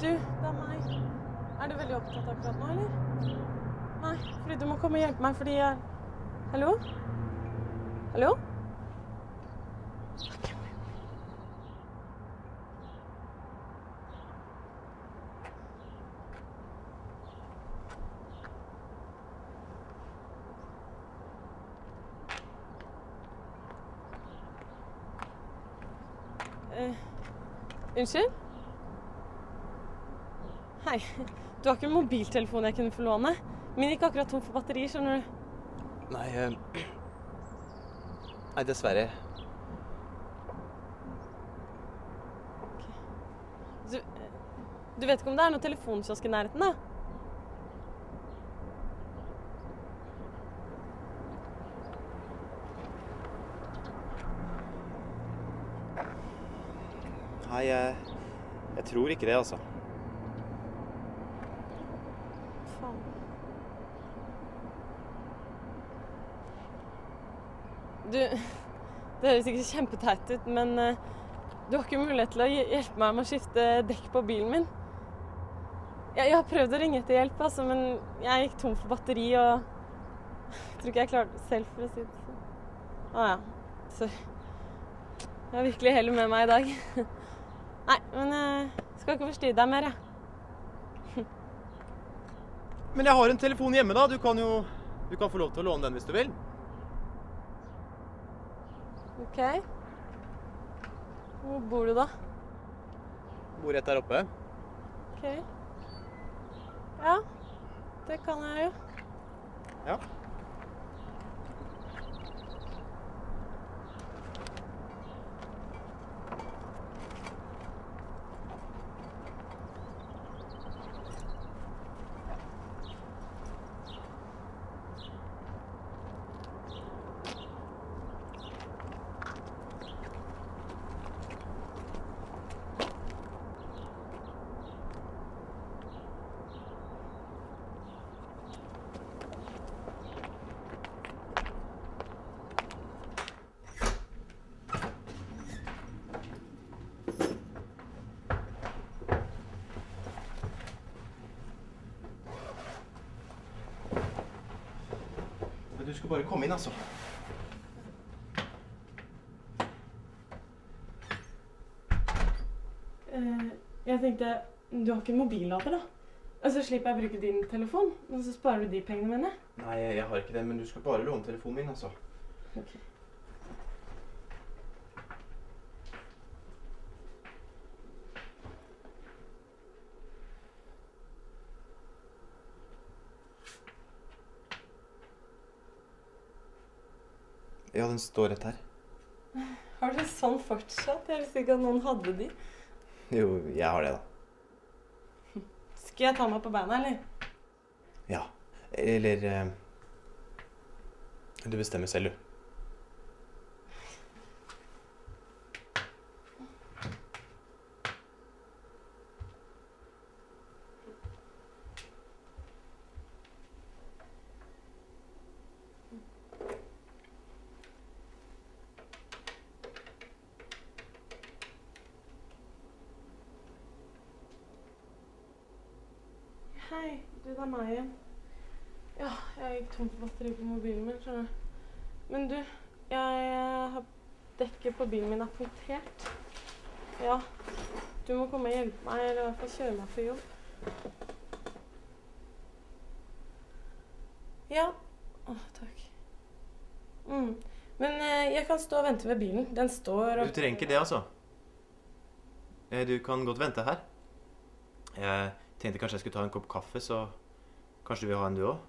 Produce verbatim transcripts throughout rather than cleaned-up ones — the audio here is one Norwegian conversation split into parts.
Du, det er meg. Er du veldig opptatt akkurat nå, eller? Nei, fordi du må komme og hjelpe meg, fordi jeg... Hallo? Hallo? Ok. Uh, unnskyld? Hei, du har ikke en mobiltelefon jeg kunne få låne? Min gikk akkurat tom for batteri, skjønner du? Nei, uh, nei, dessverre. Okay. Du, du vet ikke om det er noen telefonkiosk i nærheten, da? Nei, jeg, jeg tror ikke det, altså. Faen. Du, det høres ikke kjempeteit ut, men uh, du har ikke mulighet til å hjelpe meg med å skifte dekk på bilen min. Jeg, jeg har prøvd å ringe etter hjelp, altså, men jeg gikk tom for batteri, og jeg tror ikke jeg klarte det selv, for å si det sånn. Å ja, sorry. Jeg har virkelig heller med meg i dag. Nei, men jeg skal ikke forstyrre deg mer, jeg. Men jeg har en telefon hjemme, da. Du kan jo du kan få lov til å låne den hvis du vil. Ok. Hvor bor du da? Bor rett der oppe. Ok. Ja, det kan jeg jo. Ja. Du skal bare komme inn, altså. Uh, jeg tenkte, du har ikke en mobillader da? Og så slipper jeg å bruke din telefon, og så sparer du de pengene mine. Nei, jeg har ikke det, men du skal bare låne telefonen min, altså. Ok. Ja, den står rett her. Har du sånn fortsatt? Jeg visste ikke at noen hadde de. Jo, jeg har det da. Skal jeg ta meg på beina, eller? Ja, eller... Eh, du bestemmer selv, du. Hei, du, det er meg igjen. Ja, jeg gikk tom for batteri på mobilen min, skjønner du. Men du, jeg har dekket på bilen min er punktert. Ja, du må komme og hjelpe meg, eller i hvert fall kjøre meg på jobb. Ja, åh, takk. Mm. Men eh, jeg kan stå og vente ved bilen. Den står og... Du trenger ikke det, altså. Eh, Du kan godt vente her. Jeg tenkte kanskje jeg skulle ta en kopp kaffe, så kanskje du vil ha en du også?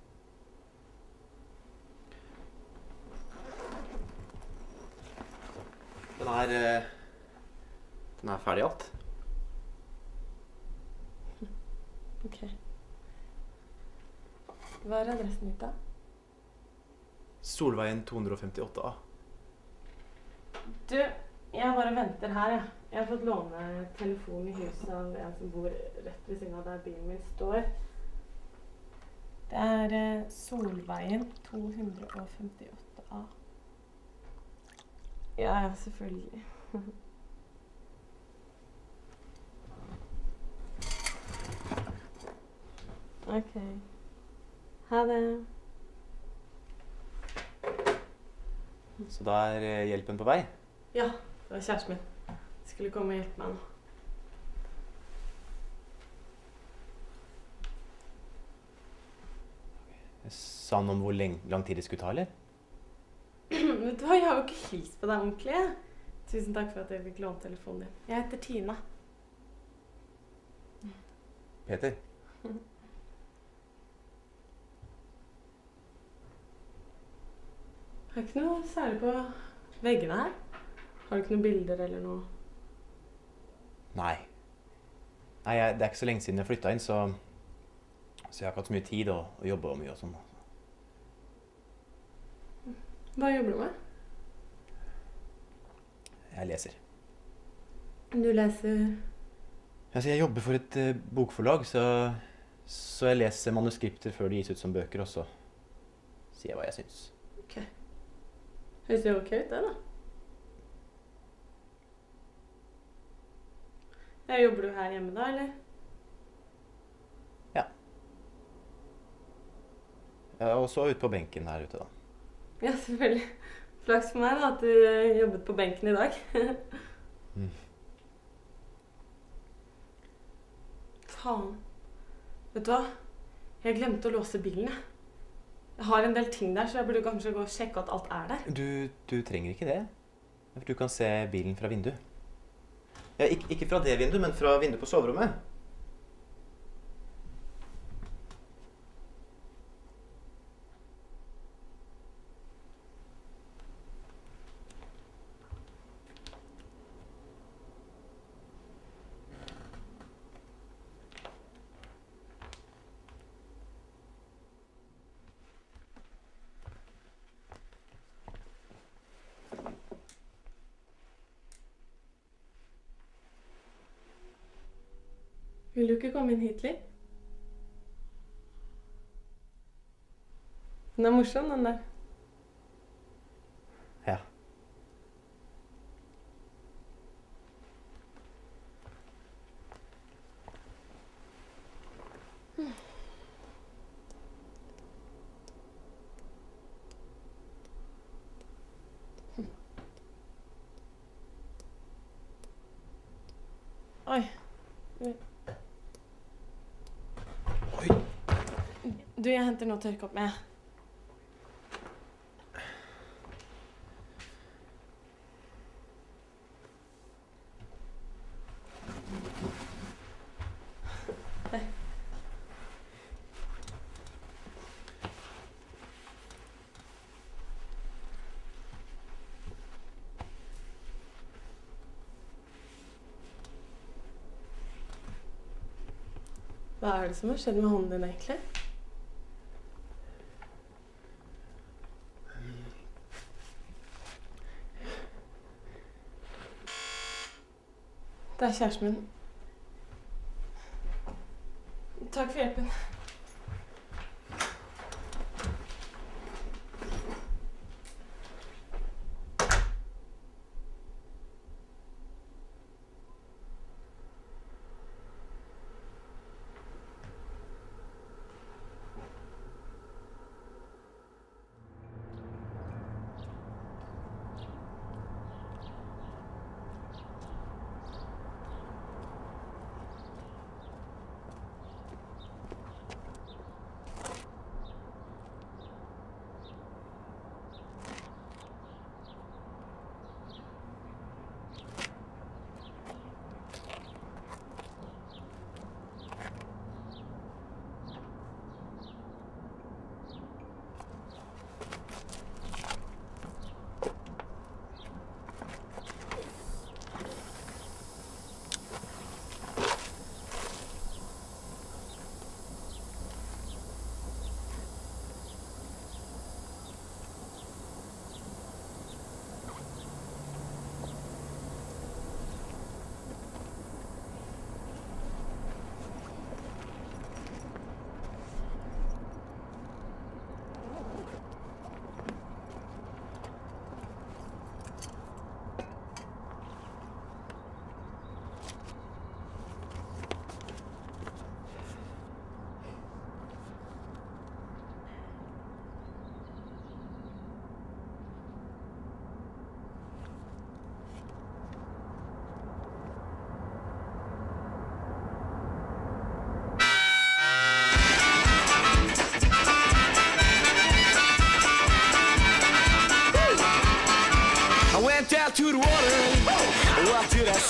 Den er... eh, Den er ferdig alt. Ok. Hva er adressen ditt da? Solveien to hundre femtiåtte A. Du, jeg bare venter her, jeg. Jeg har fått låne telefon i huset av en som bor rett ved siden av der bilen min står. Det er eh, Solveien to hundre femtiåtte A. Ja, ja, selvfølgelig. Ok. Ha det. Så da er eh, hjelpen på vei? Ja, det var kjæresten min. Skulle komme og hjelpe meg nå. Sa han om hvor leng lang tid det skulle ta, eller? Vet du hva, jeg har jo ikke hilst på deg ordentlig. Tusen takk for at jeg fikk låne telefonen din. Jeg heter Tina. Peter? Jeg har ikke noe særlig på veggene her. Har du ikke noen bilder eller noe? Nei. Nei, jeg, det er ikke så lenge siden jeg flyttet inn, så, så jeg har ikke hatt så mye tid å, å jobbe og mye og sånn. Hva jobber du med? Jeg leser. Du leser... Altså, jeg jobber for et uh, bokforlag, så, så jeg leser manuskripter før de gis ut som bøker, og så sier jeg hva jeg synes. Ok. Høres det ok ut, det da? Ja, jobber du her hjemme da, eller? Ja. Ja, og så ut på benken her ute da. Ja, selvfølgelig. Flaks for meg da, at du jobbet på benken i dag. mm. Faen. Vet du hva? Jeg glemte å låse bilen, jeg. Jeg har en del ting der, så jeg burde kanskje gå og sjekke at alt er der. Du, du trenger ikke det. For du kan se bilen fra vinduet. Ja, ikke, ikke fra det vinduet, men fra vinduet på soverommet. Vil du ikke komme inn hit litt? Den er morsom, den der. Ja. Mm. Oi. Du, jeg henter noe å tørke opp med. Hei. Hva er det som har skjedd med hånden din egentlig? Det er kjæresten min. Takk for hjelpen.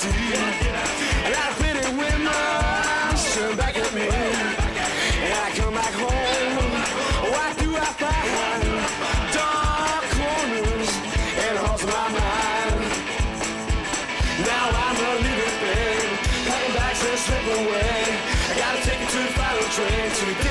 see? A lot of pretty women turn back at me. And I come back home. Why do I find dark corners and haunts my mind? Now I'm a living thing, packing bags and slip away. I gotta take it to the final train to get